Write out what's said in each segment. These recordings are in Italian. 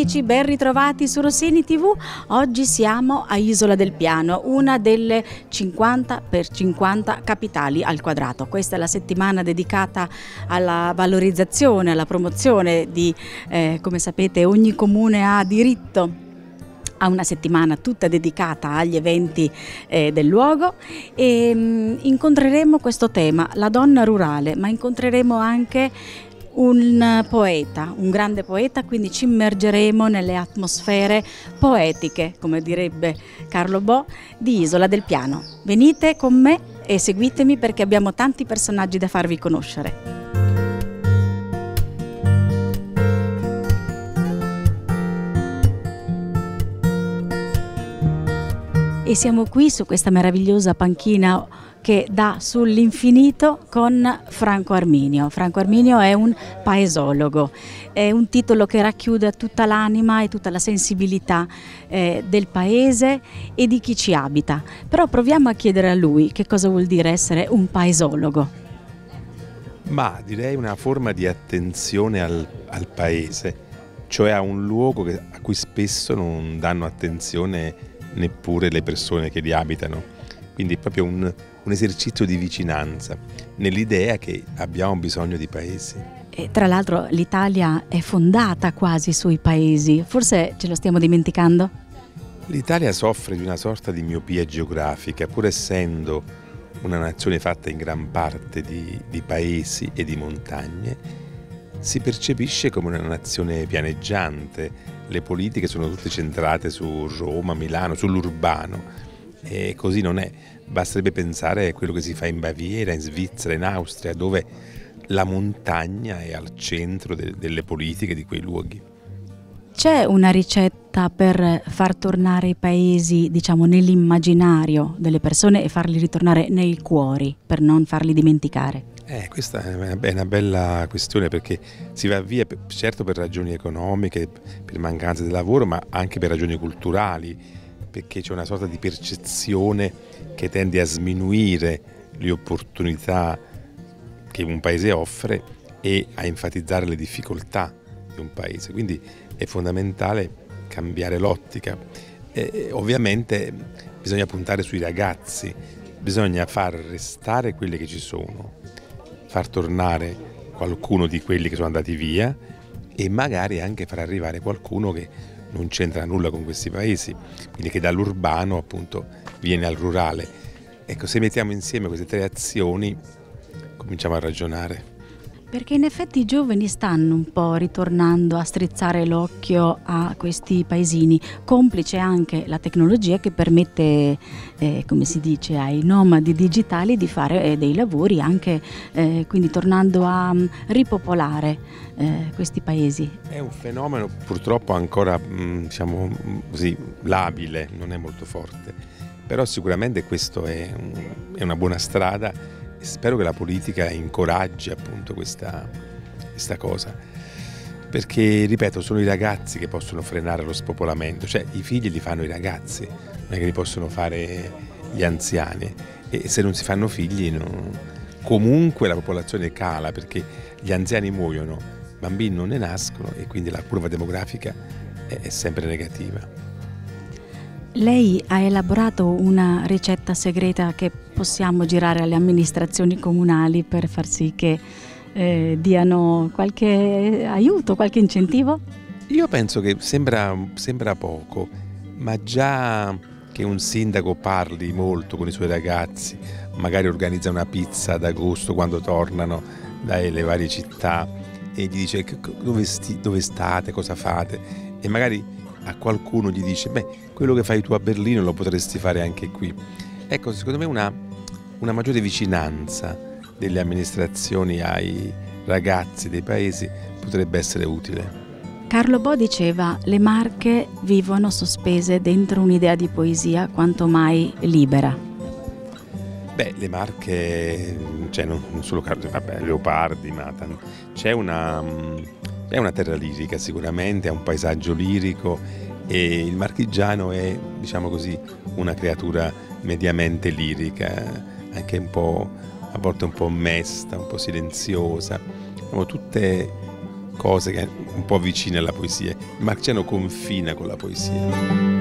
amici, ben ritrovati su Rossini TV. Oggi siamo a Isola del Piano, una delle 50x50 capitali al quadrato. Questa è la settimana dedicata alla valorizzazione, alla promozione di, come sapete, ogni comune ha diritto a una settimana tutta dedicata agli eventi del luogo e incontreremo questo tema, la donna rurale, ma incontreremo anche un poeta, un grande poeta, quindi ci immergeremo nelle atmosfere poetiche, come direbbe Carlo Bo, di Isola del Piano. Venite con me e seguitemi perché abbiamo tanti personaggi da farvi conoscere. E siamo qui su questa meravigliosa panchina che dà sull'infinito con Franco Arminio. Franco Arminio è un paesologo, è un titolo che racchiude tutta l'anima e tutta la sensibilità del paese e di chi ci abita. Però proviamo a chiedere a lui che cosa vuol dire essere un paesologo. Ma direi una forma di attenzione al paese, cioè a un luogo a cui spesso non danno attenzione neppure le persone che li abitano. Quindi è proprio un esercizio di vicinanza, nell'idea che abbiamo bisogno di paesi. E tra l'altro l'Italia è fondata quasi sui paesi, forse ce lo stiamo dimenticando? L'Italia soffre di una sorta di miopia geografica, pur essendo una nazione fatta in gran parte di paesi e di montagne, si percepisce come una nazione pianeggiante. Le politiche sono tutte centrate su Roma, Milano, sull'urbano, e così non è. Basterebbe pensare a quello che si fa in Baviera, in Svizzera, in Austria, dove la montagna è al centro delle politiche di quei luoghi. C'è una ricetta per far tornare i paesi, diciamo, nell'immaginario delle persone e farli ritornare nei cuori, per non farli dimenticare? Questa è una bella questione, perché si va via certo per ragioni economiche, per mancanza di lavoro, ma anche per ragioni culturali, perché c'è una sorta di percezione che tende a sminuire le opportunità che un paese offre e a enfatizzare le difficoltà di un paese. Quindi è fondamentale cambiare l'ottica. Ovviamente bisogna puntare sui ragazzi, bisogna far restare quelli che ci sono, far tornare qualcuno di quelli che sono andati via e magari anche far arrivare qualcuno che non c'entra nulla con questi paesi, quindi che dall'urbano appunto viene al rurale. Ecco, se mettiamo insieme queste tre azioni cominciamo a ragionare. Perché in effetti i giovani stanno un po' ritornando a strizzare l'occhio a questi paesini, complice anche la tecnologia che permette, come si dice, ai nomadi digitali di fare dei lavori anche, quindi tornando a ripopolare questi paesi. È un fenomeno purtroppo ancora, diciamo così, labile, non è molto forte, però sicuramente questo è una buona strada. Spero che la politica incoraggi appunto questa cosa, perché ripeto, sono i ragazzi che possono frenare lo spopolamento, cioè i figli li fanno i ragazzi, non è che li possono fare gli anziani, e se non si fanno figli comunque la popolazione cala, perché gli anziani muoiono, bambini non ne nascono e quindi la curva demografica è sempre negativa. Lei ha elaborato una ricetta segreta che possiamo girare alle amministrazioni comunali per far sì che diano qualche aiuto, qualche incentivo? Io penso che sembra poco, ma già che un sindaco parli molto con i suoi ragazzi, magari organizza una pizza ad agosto quando tornano dalle varie città e gli dice dove state, cosa fate, e magari a qualcuno gli dice quello che fai tu a Berlino lo potresti fare anche qui. Ecco, secondo me una maggiore vicinanza delle amministrazioni ai ragazzi dei paesi potrebbe essere utile. Carlo Bo diceva: le Marche vivono sospese dentro un'idea di poesia quanto mai libera. Le Marche, cioè non solo Leopardi, ma c'è una terra lirica sicuramente, è un paesaggio lirico e il marchigiano è, diciamo così, una creatura mediamente lirica, anche un po', a volte un po' mesta, un po' silenziosa. Sono tutte cose che un po' vicine alla poesia. Il marchigiano confina con la poesia.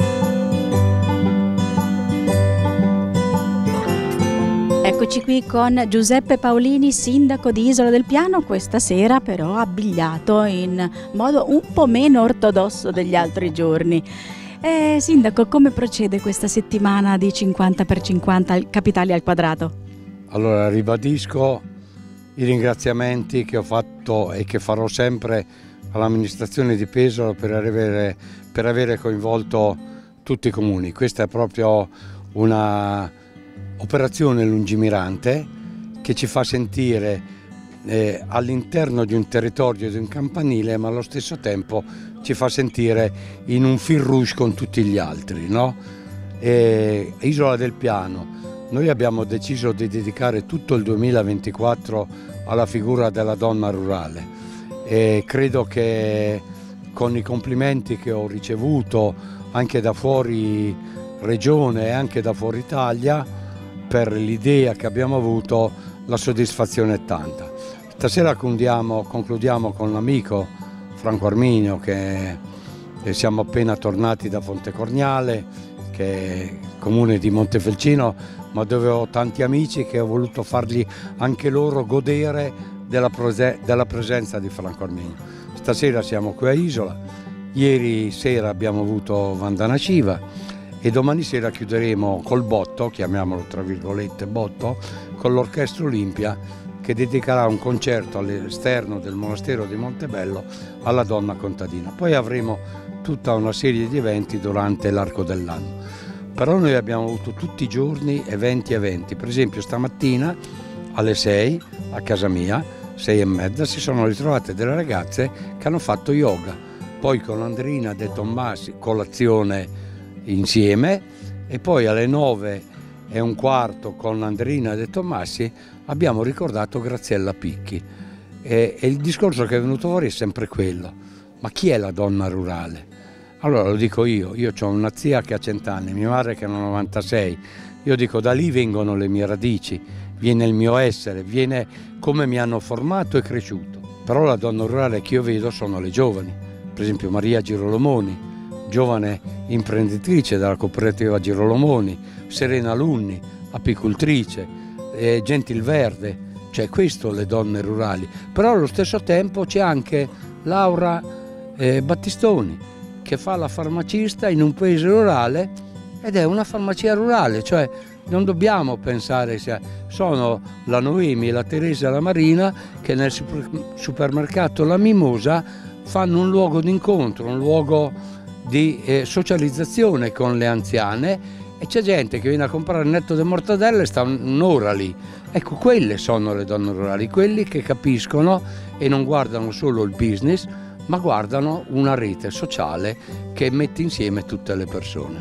Eccoci qui con Giuseppe Paolini, sindaco di Isola del Piano, questa sera però abbigliato in modo un po' meno ortodosso degli altri giorni. Sindaco, come procede questa settimana di 50x50 capitali al quadrato? Allora, ribadisco i ringraziamenti che ho fatto e che farò sempre all'amministrazione di Pesaro per avere coinvolto tutti i comuni. Questa è proprio una operazione lungimirante che ci fa sentire all'interno di un territorio, di un campanile, ma allo stesso tempo ci fa sentire in un fil rouge con tutti gli altri, no? Isola del Piano, noi abbiamo deciso di dedicare tutto il 2024 alla figura della donna rurale e credo che con i complimenti che ho ricevuto anche da fuori regione e anche da fuori Italia per l'idea che abbiamo avuto, la soddisfazione è tanta. Stasera concludiamo con l'amico Franco Arminio, che siamo appena tornati da Fontecorniale, che è comune di Montefelcino, ma dove ho tanti amici che ho voluto fargli anche loro godere della presenza di Franco Arminio. Stasera siamo qui a Isola, ieri sera abbiamo avuto Vandana Shiva e domani sera chiuderemo col botto, chiamiamolo tra virgolette botto, con l'Orchestra Olimpia, che dedicherà un concerto all'esterno del monastero di Montebello alla donna contadina. Poi avremo tutta una serie di eventi durante l'arco dell'anno. Però noi abbiamo avuto tutti i giorni eventi. Per esempio stamattina alle 6 a casa mia, 6:30, si sono ritrovate delle ragazze che hanno fatto yoga. Poi con Andrina De Tommassi colazione insieme e poi alle 9:15 con Andrina De Tommassi abbiamo ricordato Graziella Picchi e il discorso che è venuto fuori è sempre quello: ma chi è la donna rurale? Allora lo dico io ho una zia che ha 100 anni, mia madre che ha 96, io dico da lì vengono le mie radici, viene il mio essere, viene come mi hanno formato e cresciuto. Però la donna rurale che io vedo sono le giovani, per esempio Maria Girolomoni, giovane imprenditrice della cooperativa Girolomoni, Serena Lunni, apicoltrice, Gentilverde, cioè questo le donne rurali. Però allo stesso tempo c'è anche Laura Battistoni che fa la farmacista in un paese rurale ed è una farmacia rurale, cioè non dobbiamo pensare, sono la Noemi, la Teresa e la Marina che nel supermercato La Mimosa fanno un luogo d'incontro, un luogo di socializzazione con le anziane e c'è gente che viene a comprare il netto di mortadelle e sta un'ora lì. Ecco, quelle sono le donne rurali, quelli che capiscono e non guardano solo il business, ma guardano una rete sociale che mette insieme tutte le persone.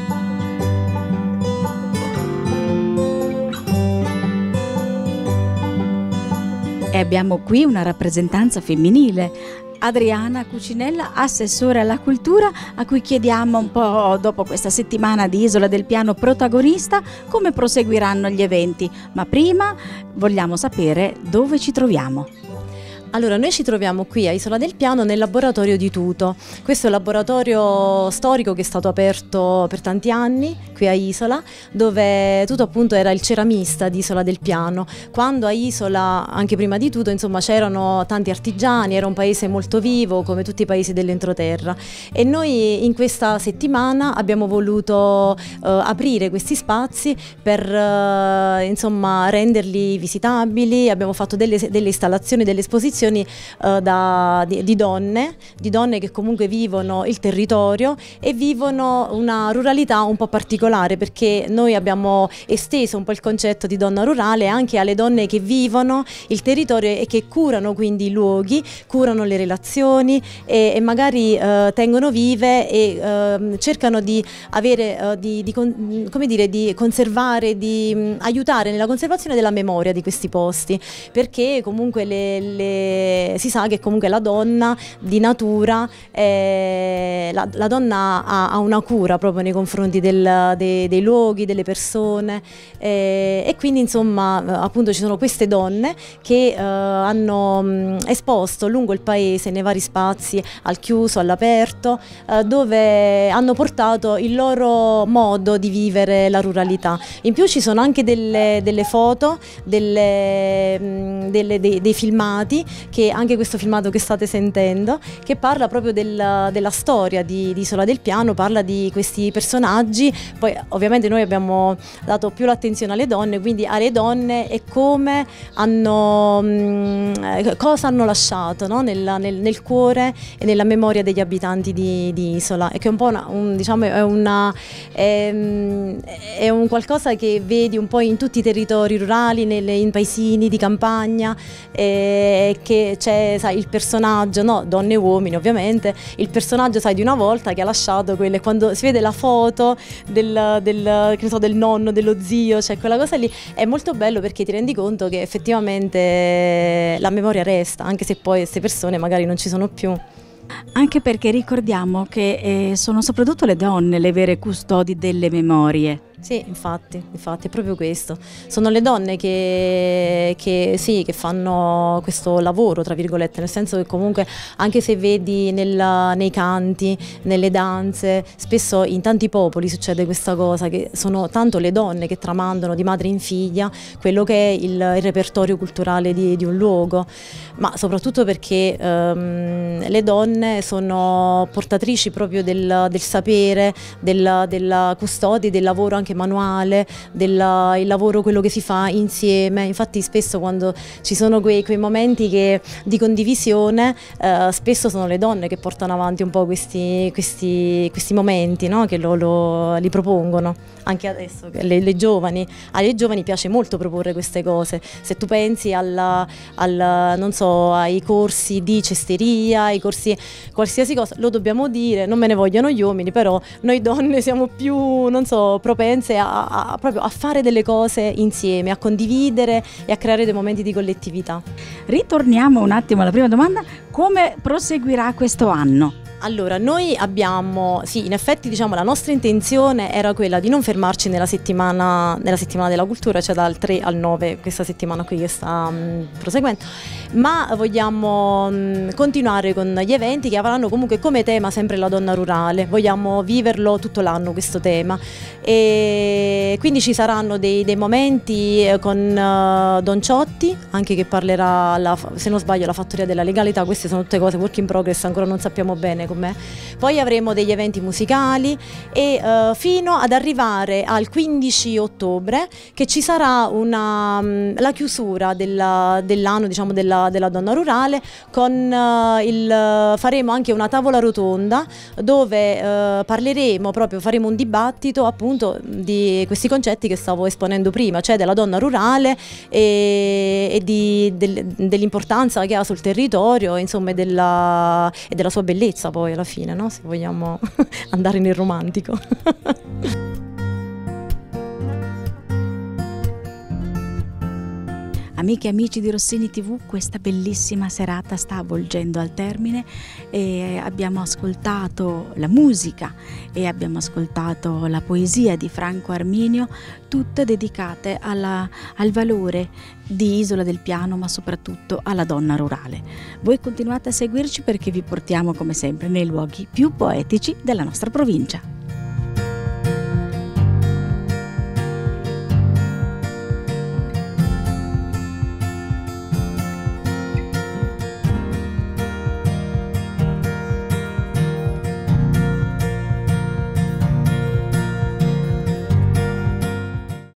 E abbiamo qui una rappresentanza femminile, Adriana Cucinella, assessore alla cultura, a cui chiediamo un po' dopo questa settimana di Isola del Piano protagonista come proseguiranno gli eventi, ma prima vogliamo sapere dove ci troviamo. Allora, noi ci troviamo qui a Isola del Piano nel laboratorio di Tuto. Questo è un laboratorio storico che è stato aperto per tanti anni qui a Isola, dove Tuto appunto era il ceramista di Isola del Piano. Quando a Isola, anche prima di Tuto, insomma, c'erano tanti artigiani, era un paese molto vivo come tutti i paesi dell'entroterra e noi in questa settimana abbiamo voluto aprire questi spazi per insomma renderli visitabili. Abbiamo fatto delle installazioni, delle esposizioni di donne che comunque vivono il territorio e vivono una ruralità un po' particolare, perché noi abbiamo esteso un po' il concetto di donna rurale anche alle donne che vivono il territorio e che curano quindi i luoghi, curano le relazioni e magari tengono vive e cercano di avere, come dire, di conservare, di aiutare nella conservazione della memoria di questi posti, perché comunque le e si sa che comunque la donna di natura, la donna ha una cura proprio nei confronti dei luoghi, delle persone, e quindi insomma appunto ci sono queste donne che hanno esposto lungo il paese, nei vari spazi, al chiuso, all'aperto, dove hanno portato il loro modo di vivere la ruralità. In più ci sono anche delle foto, dei filmati, che anche questo filmato che state sentendo, che parla proprio della storia di Isola del Piano, parla di questi personaggi. Poi ovviamente noi abbiamo dato più l'attenzione alle donne, quindi alle donne e come cosa hanno lasciato, no? nel cuore e nella memoria degli abitanti di Isola, e che è un po' diciamo, è un qualcosa che vedi un po' in tutti i territori rurali, in paesini di campagna, che c'è, sai, il personaggio, no? Donne e uomini ovviamente, il personaggio, sai, di una volta che ha lasciato quelle, quando si vede la foto che ne so, del nonno, dello zio, cioè quella cosa lì è molto bello, perché ti rendi conto che effettivamente la memoria resta, anche se poi queste persone magari non ci sono più. Anche perché ricordiamo che sono soprattutto le donne le vere custodi delle memorie. Sì, infatti è proprio questo. Sono le donne che fanno questo lavoro, tra virgolette, nel senso che comunque, anche se vedi nei canti, nelle danze, spesso in tanti popoli succede questa cosa, che sono tanto le donne che tramandano di madre in figlia quello che è il repertorio culturale di un luogo, ma soprattutto perché le donne sono portatrici proprio del sapere, della custodia, del lavoro anche manuale, il lavoro, quello che si fa insieme. Infatti spesso quando ci sono quei momenti di condivisione, spesso sono le donne che portano avanti un po' questi momenti, no? Che li propongono. Anche adesso alle giovani piace molto proporre queste cose. Se tu pensi non so, ai corsi di cesteria, ai corsi qualsiasi cosa, lo dobbiamo dire, non me ne vogliono gli uomini, però noi donne siamo più, non so, propense proprio a fare delle cose insieme, a condividere e a creare dei momenti di collettività. Ritorniamo un attimo alla prima domanda: come proseguirà questo anno? Allora, noi abbiamo, sì, in effetti diciamo la nostra intenzione era quella di non fermarci nella settimana della cultura, cioè dal 3 al 9, questa settimana qui che sta proseguendo, ma vogliamo continuare con gli eventi che avranno comunque come tema sempre la donna rurale. Vogliamo viverlo tutto l'anno questo tema, e quindi ci saranno dei momenti con Don Ciotti, anche che parlerà, se non sbaglio, la fattoria della legalità. Queste sono tutte cose work in progress, ancora non sappiamo bene com'è. Poi avremo degli eventi musicali, e fino ad arrivare al 15 ottobre, che ci sarà la chiusura dell'anno, diciamo, della donna rurale, faremo anche una tavola rotonda dove faremo un dibattito appunto di questi concetti che stavo esponendo prima, cioè della donna rurale e dell'importanza che ha sul territorio, insomma, e della sua bellezza poi alla fine, no? Se vogliamo andare nel romantico. Amiche e amici di Rossini TV, questa bellissima serata sta avvolgendo al termine, e abbiamo ascoltato la musica e abbiamo ascoltato la poesia di Franco Arminio, tutte dedicate al valore di Isola del Piano, ma soprattutto alla donna rurale. Voi continuate a seguirci, perché vi portiamo come sempre nei luoghi più poetici della nostra provincia.